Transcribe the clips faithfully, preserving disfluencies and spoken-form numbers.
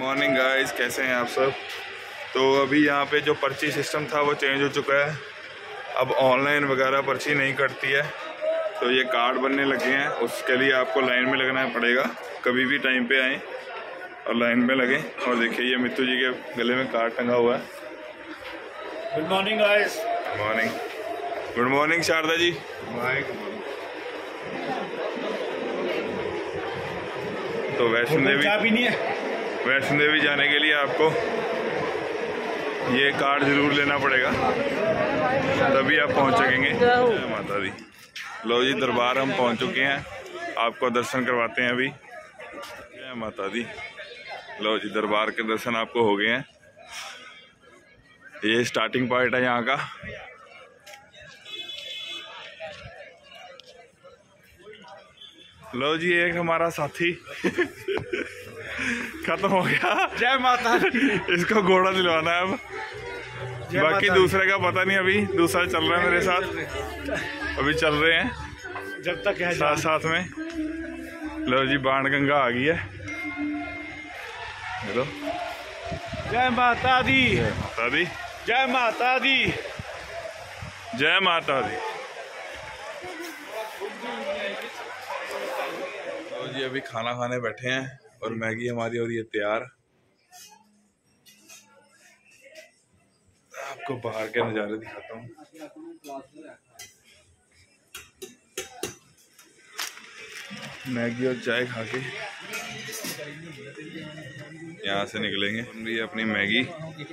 Morning guys, कैसे हैं आप सब। तो अभी यहाँ पे जो पर्ची सिस्टम था वो चेंज हो चुका है। अब ऑनलाइन वगैरह पर्ची नहीं कटती है, तो ये कार्ड बनने लगे हैं। उसके लिए आपको लाइन में लगना पड़ेगा। कभी भी टाइम पे आएँ और लाइन में लगें। और देखिए ये मित्तू जी के गले में कार्ड टंगा हुआ है। Good morning guys. Morning. Good morning Sharda ji. तो वैष्णो देवी वैष्णो देवी जाने के लिए आपको ये कार्ड जरूर लेना पड़ेगा, तभी आप पहुंच सकेंगे। जय माता दी। लो जी, दरबार हम पहुंच चुके हैं, आपको दर्शन करवाते हैं अभी। जय माता दी। लो जी, दरबार के दर्शन आपको हो गए हैं। ये स्टार्टिंग पॉइंट है यहाँ का। लो जी, एक हमारा साथी खत्म हो गया। जय माता दी। इसको घोड़ा दिलवाना है अब। बाकी दूसरे का पता नहीं, अभी दूसरा चल रहा है मेरे साथ। अभी चल रहे हैं जब तक है साथ साथ में। लो जी, बाण गंगा आ गई है। हेलो, जय माता दी। जय माता दी। जय माता दी। जय माता दी। लो जी, अभी खाना खाने बैठे हैं और मैगी हमारी हो रही है तैयार। आपको बाहर के नज़ारे दिखाता हूँ। मैगी और चाय खा के यहाँ से निकलेंगे। बन रही है अपनी मैगी।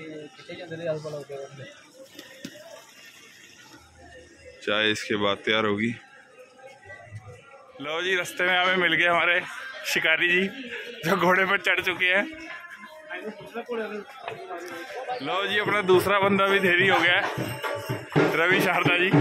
चाय इसके बाद तैयार होगी। लो जी, रास्ते में हमें मिल गए हमारे शिकारी जी, जो घोड़े पर चढ़ चुके हैं। लो जी, अपना दूसरा बंदा भी देरी हो गया है। रवि शारदा जी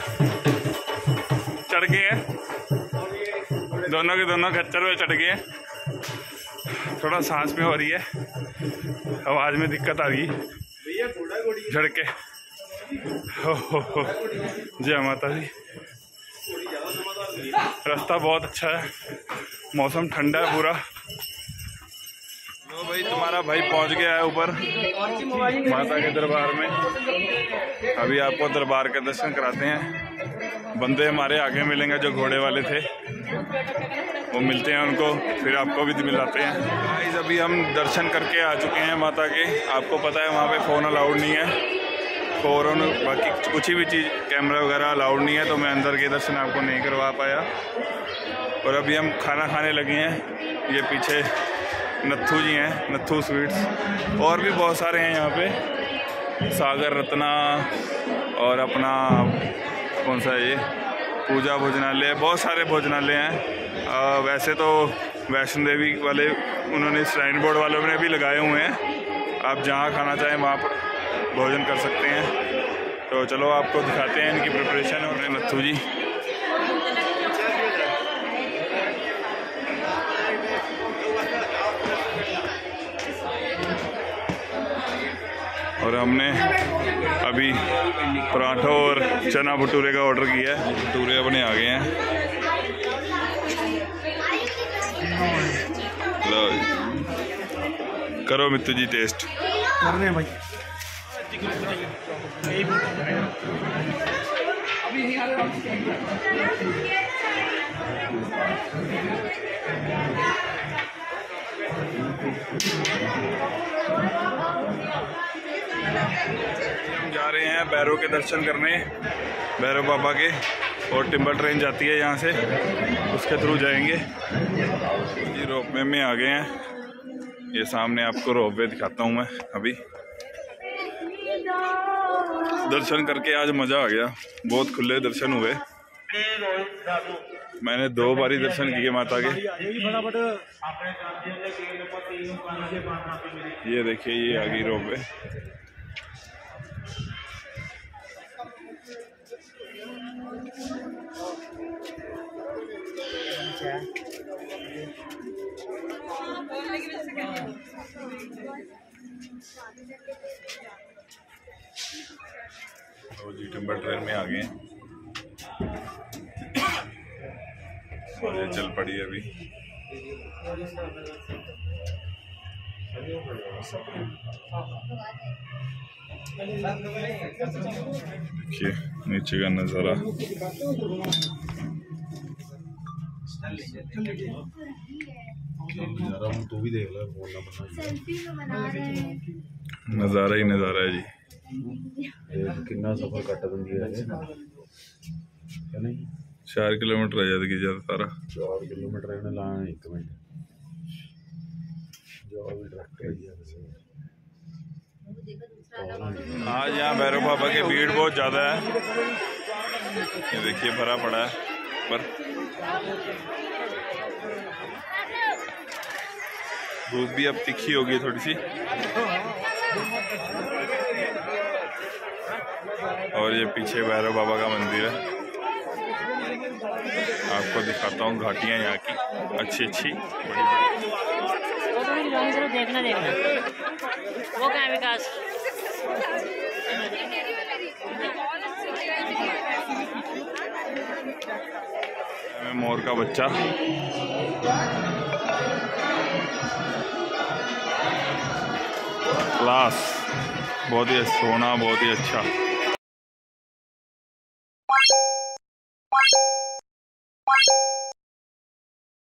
चढ़ गए हैं। दोनों के दोनों खच्चर में चढ़ गए हैं। थोड़ा सांस में हो रही है, आवाज में दिक्कत आ गई झड़ के। हो हो हो। जय माता दी। रास्ता बहुत अच्छा है, मौसम ठंडा है पूरा। लो भाई, तुम्हारा भाई पहुंच गया है ऊपर माता के दरबार में। अभी आपको दरबार के दर्शन कराते हैं। बंदे हमारे आगे मिलेंगे जो घोड़े वाले थे, वो मिलते हैं उनको, फिर आपको भी मिलाते हैं। गाइस, अभी हम दर्शन करके आ चुके हैं माता के। आपको पता है वहाँ पे फ़ोन अलाउड नहीं है, फ़ोन बाकी कुछ भी चीज़ कैमरा वगैरह अलाउड नहीं है, तो मैं अंदर के दर्शन आपको नहीं करवा पाया। और अभी हम खाना खाने लगे हैं। ये पीछे नत्थू जी हैं, नत्थू स्वीट्स। और भी बहुत सारे हैं यहाँ पे, सागर रत्ना और अपना कौन सा है ये, पूजा भोजनालय। बहुत सारे भोजनालय हैं। आ, वैसे तो वैष्णो देवी वाले उन्होंने श्राइन बोर्ड वालों ने भी लगाए हुए हैं। आप जहाँ खाना चाहें वहाँ पर भोजन कर सकते हैं। तो चलो आपको दिखाते हैं इनकी प्रिपरेशन। और नत्थू जी और हमने अभी पराठा और चना भटूरे का ऑर्डर किया है। भटूरे अपने आ गए हैं। लो करो मित्तू जी टेस्ट। कर रहे हैं भाई। हम जा रहे हैं भैरव के दर्शन करने, भैरव बाबा के। और टिम्बर ट्रेन जाती है यहाँ से, उसके थ्रू जाएंगे जी। रोपवे में आ गए हैं। ये सामने आपको रोपवे दिखाता हूँ मैं। अभी दर्शन करके आज मज़ा आ गया, बहुत खुले दर्शन हुए। मैंने दो बारी दर्शन किए माता के। ये देखिए, ये आ गई रोपवे। तो जी टिम्बर ट्रेन में आ गए हैं। और ये चल पड़ी अभी। देखिए नीचे का नज़ारा। तू भी देख लो, नज़ारा ही नज़ारा है जी। कितना सफर कट दिंदी है नहीं, चार किलोमीटर आ जाती ज़्यादा सारा। चार किलोमीटर इन्हें लाना एक मिनट जो भी ट्रैक्टर है। आज यहाँ भैरव बाबा की भीड़ बहुत ज़्यादा है। ये देखिए भरा पड़ा है पर धूप भी अब तीखी होगी थोड़ी सी। और ये पीछे भैरव बाबा का मंदिर है। आपको दिखाता हूँ घाटियाँ यहाँ की अच्छी अच्छी बड़ी बड़ी। देखना देखना वो क्या है विकास। मोर का बच्चा क्लास बहुत ही सोना, बहुत ही अच्छा।